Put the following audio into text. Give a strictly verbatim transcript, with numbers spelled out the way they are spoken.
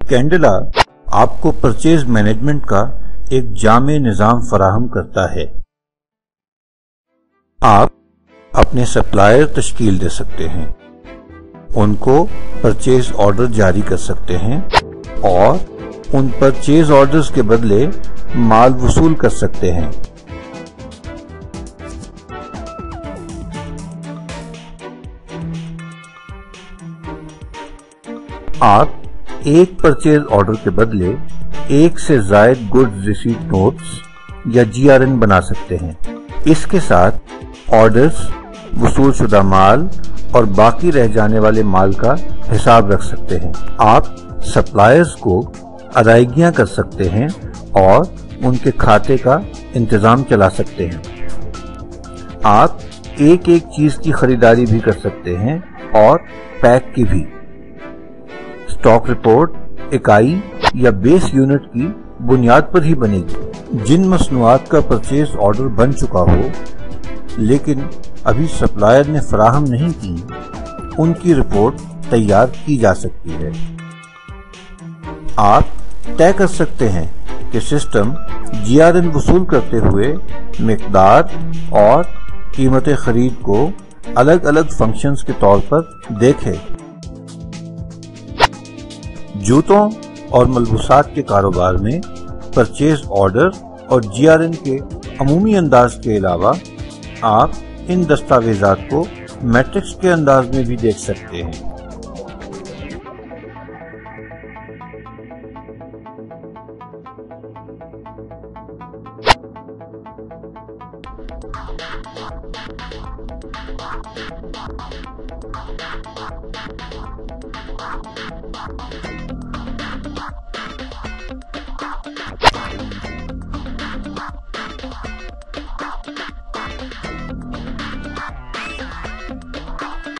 Candela आपको purchase management का एक जामे निजाम फराहम करता है। आप अपने सप्लायर तश्कील दे सकते हैं, उनको परचेज ऑर्डर जारी कर सकते हैं और उन परचेज ऑर्डर्स के बदले माल वसूल कर सकते हैं। आप एक परचेज ऑर्डर के बदले एक से ज्यादा गुड्स रिसीट नोट्स या जी आर एन बना सकते हैं। इसके साथ ऑर्डर्स, वसूल शुदा माल और बाकी रह जाने वाले माल का हिसाब रख सकते हैं। आप सप्लायर्स को अदायगियां कर सकते हैं और उनके खाते का इंतजाम चला सकते हैं। आप एक एक चीज की खरीदारी भी कर सकते हैं और पैक की भी। स्टॉक रिपोर्ट इकाई या बेस यूनिट की बुनियाद पर ही बनेगी। जिन मसनूआत का परचेज ऑर्डर बन चुका हो लेकिन अभी सप्लायर ने फराहम नहीं की, उनकी रिपोर्ट तैयार की जा सकती है। आप तय कर सकते हैं कि सिस्टम जी आर एन वसूल करते हुए मिकदार और कीमत खरीद को अलग अलग फंक्शंस के तौर पर देखे। जूतों और मलबूसात के कारोबार में परचेज ऑर्डर और जी आर एन के अमूमी अंदाज के अलावा आप इन दस्तावेजात को मैट्रिक्स के अंदाज में भी देख सकते हैं।